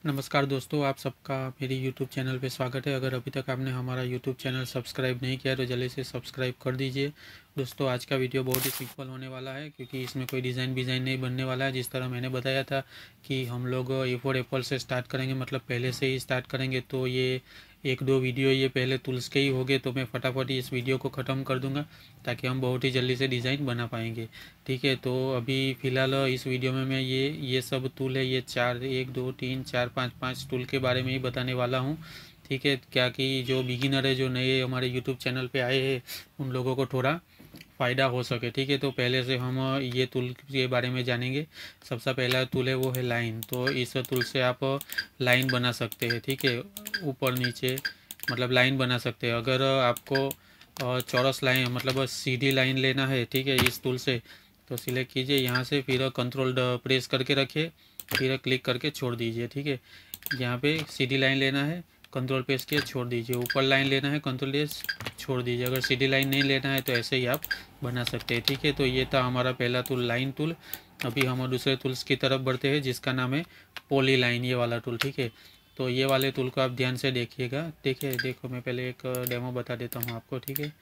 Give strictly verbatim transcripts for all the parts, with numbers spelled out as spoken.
नमस्कार दोस्तों, आप सबका मेरी यूट्यूब चैनल पे स्वागत है। अगर अभी तक आपने हमारा यूट्यूब चैनल सब्सक्राइब नहीं किया तो जल्दी से सब्सक्राइब कर दीजिए। दोस्तों, आज का वीडियो बहुत ही सिंपल होने वाला है क्योंकि इसमें कोई डिज़ाइन डिज़ाइन नहीं बनने वाला है। जिस तरह मैंने बताया था कि हम लोग ए फॉर एप्पल से स्टार्ट करेंगे, मतलब पहले से ही स्टार्ट करेंगे, तो ये एक दो वीडियो ये पहले टूल्स के ही हो गए, तो मैं फटाफट इस वीडियो को ख़त्म कर दूंगा ताकि हम बहुत ही जल्दी से डिज़ाइन बना पाएंगे। ठीक है, तो अभी फ़िलहाल इस वीडियो में मैं ये ये सब टूल है, ये चार एक दो तीन चार पाँच पाँच टूल के बारे में ही बताने वाला हूँ। ठीक है, क्या कि जो बिगिनर है, जो नए हमारे यूट्यूब चैनल पे आए हैं, उन लोगों को थोड़ा फ़ायदा हो सके। ठीक है, तो पहले से हम ये टूल के बारे में जानेंगे। सबसे पहला टूल है वो है लाइन। तो इस टूल से आप लाइन बना सकते हैं। ठीक है, ऊपर नीचे मतलब लाइन बना सकते हैं। अगर आपको चौरस लाइन मतलब सीधी लाइन लेना है, ठीक है, इस टूल से तो सिलेक्ट कीजिए यहाँ से, फिर कंट्रोल प्रेस करके रखिए, फिर क्लिक करके छोड़ दीजिए। ठीक है, यहाँ पे सीधी लाइन लेना है, कंट्रोल प्रेस किए छोड़ दीजिए। ऊपर लाइन लेना है, कंट्रोल प्रेस छोड़ दीजिए। अगर सीधी लाइन नहीं लेना है तो ऐसे ही आप बना सकते हैं। ठीक है, तो ये था हमारा पहला टूल, लाइन टूल। अभी हम दूसरे टूल्स की तरफ बढ़ते हैं जिसका नाम है पॉली लाइन, ये वाला टूल। ठीक है, तो ये वाले टूल को आप ध्यान से देखिएगा। देखिए, देखो मैं पहले एक डेमो बता देता हूँ आपको। ठीक है,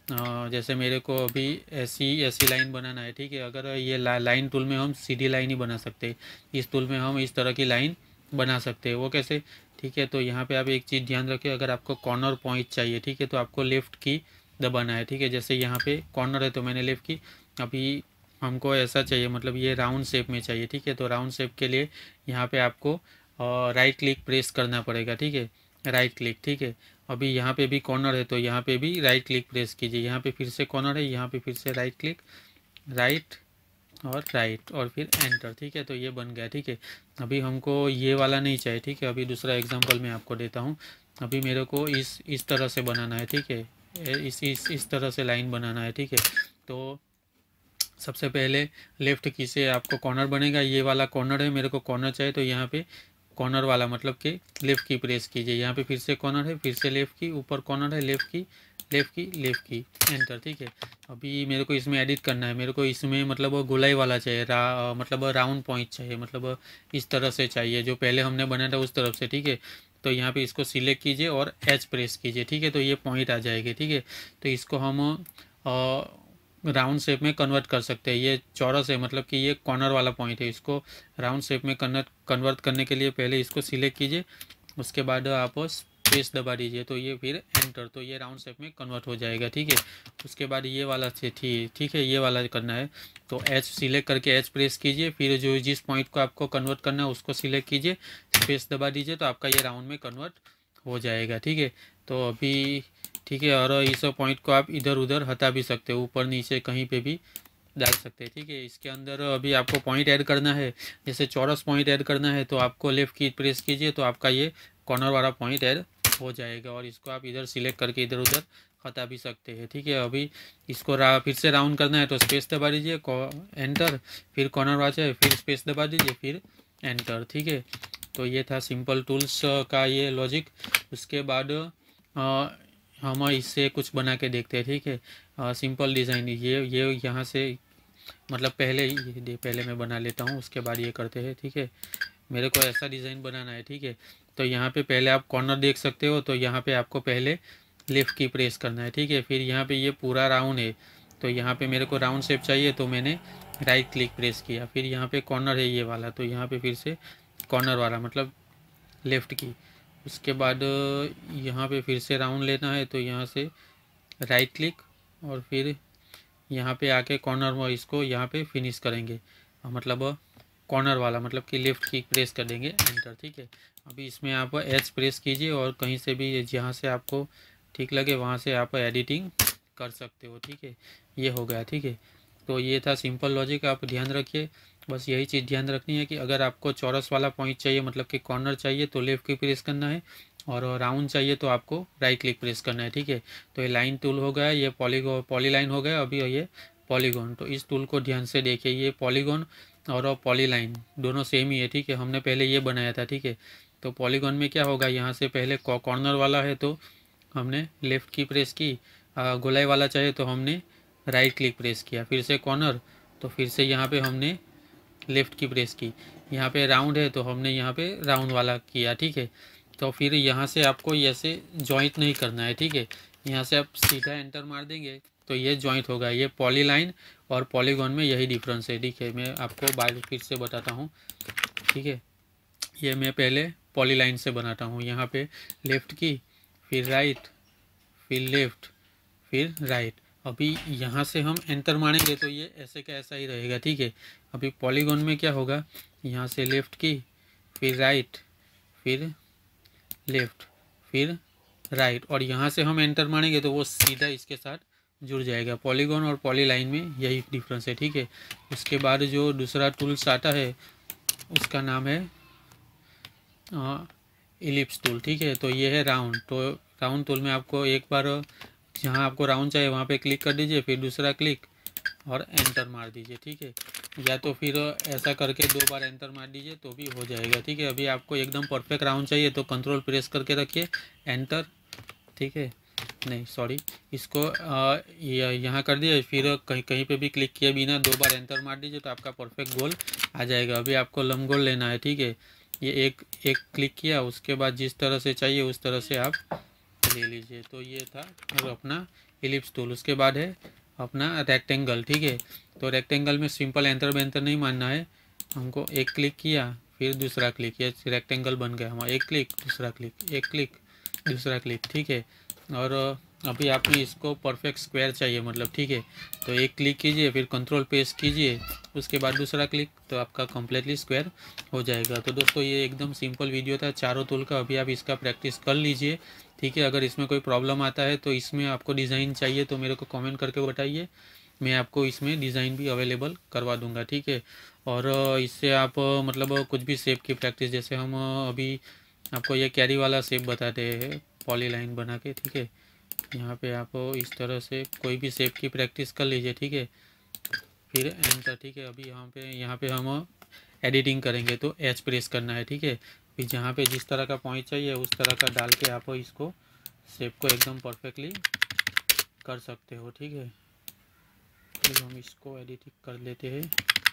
जैसे मेरे को अभी ऐसी ऐसी लाइन बनाना है। ठीक है, अगर ये ला, लाइन टूल में हम सीधी लाइन ही बना सकते, इस टूल में हम इस तरह की लाइन बना सकते हैं। वो कैसे? ठीक है, तो यहाँ पे आप एक चीज़ ध्यान रखें, अगर आपको कॉर्नर पॉइंट चाहिए, ठीक है, तो आपको लेफ़्ट की दबाना है। ठीक है, जैसे यहाँ पे कॉर्नर है तो मैंने लेफ़्ट की। अभी हमको ऐसा चाहिए, मतलब ये राउंड शेप में चाहिए। ठीक है, तो राउंड शेप के लिए यहाँ पे आपको राइट क्लिक प्रेस करना पड़ेगा। ठीक है, राइट क्लिक। ठीक है, अभी यहाँ पे भी कॉर्नर है तो यहाँ पे भी राइट क्लिक प्रेस कीजिए। यहाँ पे फिर से कॉर्नर है, यहाँ पे फिर से राइट क्लिक, राइट और राइट और फिर एंटर। ठीक है, तो ये बन गया। ठीक है, अभी हमको ये वाला नहीं चाहिए। ठीक है, अभी दूसरा एग्जांपल मैं आपको देता हूँ। अभी मेरे को इस इस तरह से बनाना है। ठीक है, इस इस इस तरह से लाइन बनाना है। ठीक है, तो सबसे पहले लेफ़्ट की से आपको कॉर्नर बनेगा। ये वाला कॉर्नर है, मेरे को कॉर्नर चाहिए, तो यहाँ पे कॉर्नर वाला मतलब कि लेफ़्ट की प्रेस कीजिए। यहाँ पे फिर से कॉर्नर है, फिर से लेफ़्ट की, ऊपर कॉर्नर है, लेफ़्ट की, लेफ़्ट की, लेफ़्ट की, एंटर। ठीक है, अभी मेरे को इसमें एडिट करना है। मेरे को इसमें मतलब गोलाई वाला चाहिए, रा, मतलब राउंड पॉइंट चाहिए, मतलब इस तरह से चाहिए जो पहले हमने बनाया था उस तरफ से। ठीक है, तो यहाँ पे इसको सिलेक्ट कीजिए और एच प्रेस कीजिए। ठीक है, तो ये पॉइंट आ जाएगी। ठीक है, तो इसको हम राउंड शेप में कन्वर्ट कर सकते हैं। ये चौरस है, मतलब कि ये कॉर्नर वाला पॉइंट है। इसको राउंड शेप में कन्वर्ट कन्वर्ट करने के लिए पहले इसको सिलेक्ट कीजिए, उसके बाद आप स्पेस दबा दीजिए, तो ये फिर एंटर, तो ये राउंड शेप में कन्वर्ट हो जाएगा। ठीक है, उसके बाद ये वाला ठीक ठीक है, ये वाला करना है, तो एच सिलेक्ट करके एच प्रेस कीजिए, फिर जो जिस पॉइंट को आपको कन्वर्ट करना है उसको सिलेक्ट कीजिए, स्पेस दबा दीजिए, तो आपका ये राउंड में कन्वर्ट हो जाएगा। ठीक है, तो अभी ठीक है, और इस पॉइंट को आप इधर उधर हटा भी सकते हो, ऊपर नीचे कहीं पे भी डाल सकते हैं। ठीक है, इसके अंदर अभी आपको पॉइंट ऐड करना है, जैसे चौरस पॉइंट ऐड करना है तो आपको लेफ़्ट की प्रेस कीजिए, तो आपका ये कॉर्नर वाला पॉइंट ऐड हो जाएगा, और इसको आप इधर सिलेक्ट करके इधर उधर हटा भी सकते हैं। ठीक है, अभी इसको रा फिर से राउंड करना है तो स्पेस दबा दीजिए, एंटर, फिर कॉर्नर वाचा है, फिर स्पेस दबा दीजिए, फिर एंटर। ठीक है, तो ये था सिंपल टूल्स का ये लॉजिक। उसके बाद आ, हम इससे कुछ बना के देखते हैं। ठीक है, सिंपल डिज़ाइन, ये ये यहाँ से मतलब पहले ये पहले मैं बना लेता हूँ, उसके बाद ये करते हैं। ठीक है, मेरे को ऐसा डिज़ाइन बनाना है। ठीक है, तो यहाँ पे पहले आप कॉर्नर देख सकते हो, तो यहाँ पे आपको पहले लेफ़्ट की प्रेस करना है। ठीक है, फिर यहाँ पे ये पूरा राउंड है, तो यहाँ पे मेरे को राउंड शेप चाहिए, तो मैंने राइट क्लिक प्रेस किया। फिर यहाँ पे कॉर्नर है ये वाला, तो यहाँ पे फिर से कॉर्नर वाला मतलब लेफ़्ट की, उसके बाद यहाँ पे फिर से राउंड लेना है, तो यहाँ से राइट क्लिक, और फिर यहाँ पे आके कॉर्नर में इसको यहाँ पे फिनिश करेंगे, मतलब कॉर्नर वाला मतलब कि लेफ़्ट की प्रेस कर देंगे, एंटर। ठीक है, अभी इसमें आप एच प्रेस कीजिए और कहीं से भी जहाँ से आपको ठीक लगे वहाँ से आप एडिटिंग कर सकते हो। ठीक है, ये हो गया। ठीक है, तो ये था सिंपल लॉजिक, आप ध्यान रखिए। बस यही चीज़ ध्यान रखनी है कि अगर आपको चौरस वाला पॉइंट चाहिए, मतलब कि कॉर्नर चाहिए, तो लेफ़्ट की प्रेस करना है, और राउंड चाहिए तो आपको राइट क्लिक प्रेस करना है। ठीक है, तो ये लाइन टूल हो गया, ये पॉलीगो पॉली लाइन हो गया, अभी ये पॉलीगॉन। तो इस टूल को ध्यान से देखिए, ये पॉलीगॉन और पॉली लाइन दोनों सेम ही है। ठीक है, हमने पहले ये बनाया था। ठीक है, तो पॉलीगॉन में क्या होगा, यहाँ से पहले कॉर्नर वाला है तो हमने लेफ़्ट की प्रेस की, गोलाई वाला चाहिए तो हमने राइट क्लिक प्रेस किया, फिर से कॉर्नर, तो फिर से यहाँ पे हमने लेफ़्ट की प्रेस की। यहाँ पे राउंड है तो हमने यहाँ पे राउंड वाला किया, ठीक है। तो फिर यहाँ से आपको ऐसे जॉइंट नहीं करना है, ठीक है। यहाँ से आप सीधा एंटर मार देंगे तो ये जॉइंट होगा। ये पॉलीलाइन और पॉलीगॉन में यही डिफरेंस है, ठीक है। मैं आपको बार फिर से बताता हूँ, ठीक है। ये मैं पहले पॉलीलाइन से बनाता हूँ। यहाँ पे लेफ़्ट की, फिर राइट, फिर लेफ़्ट, फिर राइट। अभी यहाँ से हम एंटर मारेंगे तो ये ऐसे का ऐसा ही रहेगा, ठीक है। अभी पॉलीगॉन में क्या होगा, यहाँ से लेफ़्ट की, फिर राइट, फिर लेफ़्ट, फिर राइट, और यहाँ से हम एंटर मारेंगे तो वो सीधा इसके साथ जुड़ जाएगा। पॉलीगॉन और पॉलीलाइन में यही डिफरेंस है, ठीक है। उसके बाद जो दूसरा टूल्स आता है उसका नाम है इलिप्स टूल, ठीक है। तो ये है राउंड। तो राउंड टूल में आपको एक बार जहाँ आपको राउंड चाहिए वहाँ पे क्लिक कर दीजिए, फिर दूसरा क्लिक और एंटर मार दीजिए, ठीक है। या तो फिर ऐसा करके दो बार एंटर मार दीजिए तो भी हो जाएगा, ठीक है। अभी आपको एकदम परफेक्ट राउंड चाहिए तो कंट्रोल प्रेस करके रखिए, एंटर, ठीक है। नहीं सॉरी, इसको यहाँ कर दिए, फिर कहीं कहीं पे भी क्लिक किए बिना दो बार एंटर मार दीजिए तो आपका परफेक्ट गोल आ जाएगा। अभी आपको लंब गोल लेना है, ठीक है। ये एक एक क्लिक किया, उसके बाद जिस तरह से चाहिए उस तरह से आप ले लीजिए। तो ये था अपना इलिप्स टूल। उसके बाद है अपना रेक्टेंगल, ठीक है। तो रेक्टेंगल में सिंपल एंटर बेंटर नहीं मारना है हमको। एक क्लिक किया, फिर दूसरा क्लिक, ये रेक्टेंगल बन गया हमारा। एक क्लिक, दूसरा क्लिक, एक क्लिक, दूसरा क्लिक, ठीक है। और अभी आपको इसको परफेक्ट स्क्वायर चाहिए मतलब, ठीक है। तो एक क्लिक कीजिए, फिर कंट्रोल प्रेस कीजिए, उसके बाद दूसरा क्लिक, तो आपका कम्प्लीटली स्क्वायर हो जाएगा। तो दोस्तों ये एकदम सिंपल वीडियो था चारों टूल का। अभी आप इसका प्रैक्टिस कर लीजिए, ठीक है। अगर इसमें कोई प्रॉब्लम आता है तो इसमें आपको डिज़ाइन चाहिए तो मेरे को कमेंट करके बताइए, मैं आपको इसमें डिज़ाइन भी अवेलेबल करवा दूंगा, ठीक है। और इससे आप मतलब कुछ भी शेप की प्रैक्टिस, जैसे हम अभी आपको ये कैरी वाला शेप बताते हैं पॉलीलाइन बना के, ठीक है। यहाँ पे आप इस तरह से कोई भी शेप की प्रैक्टिस कर लीजिए, ठीक है। फिर एंटर, ठीक है। अभी यहाँ पे यहाँ पे हम एडिटिंग करेंगे तो एच प्रेस करना है, ठीक है। फिर जहाँ पे जिस तरह का पॉइंट चाहिए उस तरह का डाल के आप इसको शेप को एकदम परफेक्टली कर सकते हो, ठीक है। फिर हम इसको एडिटिंग कर लेते हैं।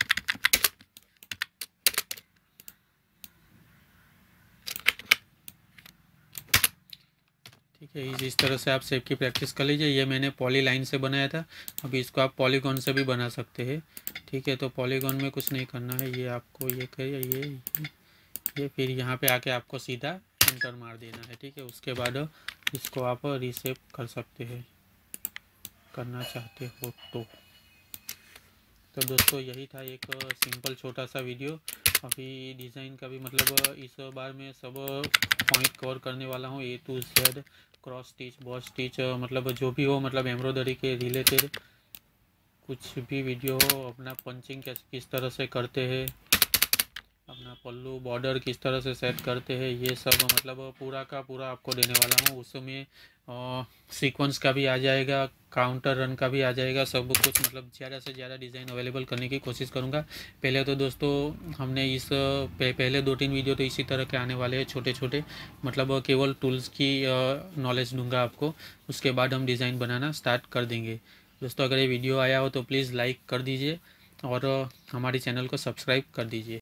ठीक है, इस तरह से आप शेप की प्रैक्टिस कर लीजिए। ये मैंने पॉली लाइन से बनाया था, अभी इसको आप पॉलीगॉन से भी बना सकते हैं, ठीक है। तो पॉलीगॉन में कुछ नहीं करना है, ये आपको ये करिए, ये ये फिर यहाँ पे आके आपको सीधा एंटर मार देना है, ठीक है। उसके बाद इसको आप रीसेप कर सकते हैं, करना चाहते हो तो। तो दोस्तों यही था एक सिंपल छोटा सा वीडियो। अभी डिज़ाइन का भी मतलब इस बार मैं सब पॉइंट कवर करने वाला हूँ, A to Z, cross stitch, boss stitch, मतलब जो भी हो, मतलब एम्ब्रॉयडरी के रिलेटेड कुछ भी वीडियो हो। अपना पंचिंग किस तरह से करते हैं, अपना पल्लू बॉर्डर किस तरह से सेट करते हैं, ये सब मतलब पूरा का पूरा आपको देने वाला हूँ। उसमें सीक्वेंस का भी आ जाएगा, काउंटर रन का भी आ जाएगा, सब कुछ मतलब ज़्यादा से ज़्यादा डिज़ाइन अवेलेबल करने की कोशिश करूँगा। पहले तो दोस्तों हमने इस पहले दो तीन वीडियो तो इसी तरह के आने वाले हैं, छोटे छोटे, मतलब केवल टूल्स की नॉलेज दूंगा आपको। उसके बाद हम डिज़ाइन बनाना स्टार्ट कर देंगे। दोस्तों अगर ये वीडियो आया हो तो प्लीज़ लाइक कर दीजिए और हमारे चैनल को सब्सक्राइब कर दीजिए।